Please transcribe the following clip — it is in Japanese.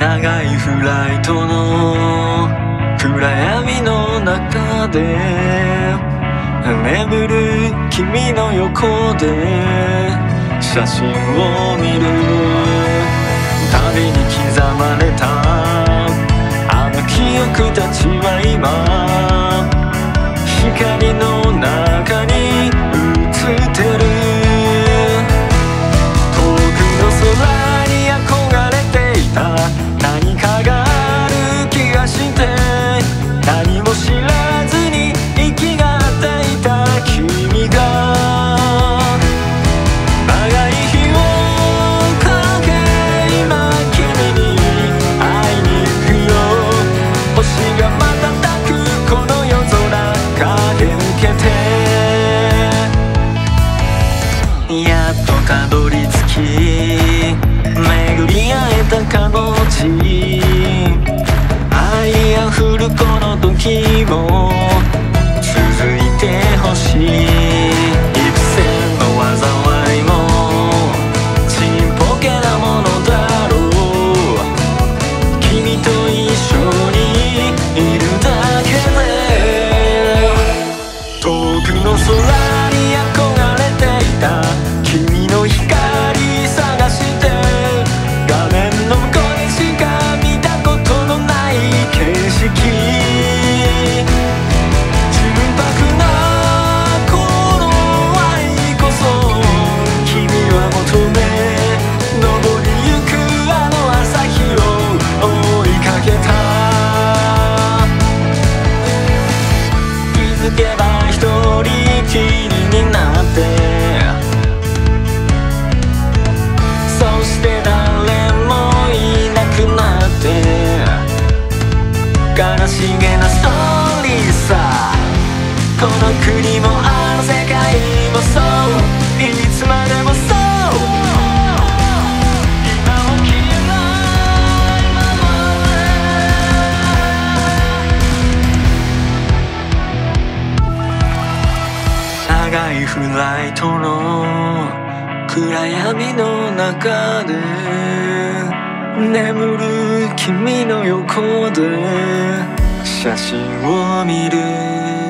長いフライトの暗闇の中で眠る君の横で写真を見る。旅に刻まれたあの記憶たちは今光の中に映ってる。遠くの空に憧れていた何かがある気がして何も知らずに息がっていた君が長い日をかけ今君に会いに行くよ。星が瞬くこの夜空駆け抜けてやっとたどり着き巡り会えたかの地愛あふるこの時も続いてほしい。幾千の災いもちんぽけなものだろう。君と一緒にいるだけで遠くの空に憧れていた君の光探して画面の向こうでしか見たことのない景色。純白なこの愛こそ君は求め昇りゆくあの朝日を追いかけた。気づけば一人きりになってそして誰もいなくなって悲しげなストーリーさ。この国もあの世界もそういつまでもそう今も消えないままで長いフライトの暗闇の中で眠る君の横で写真を見る。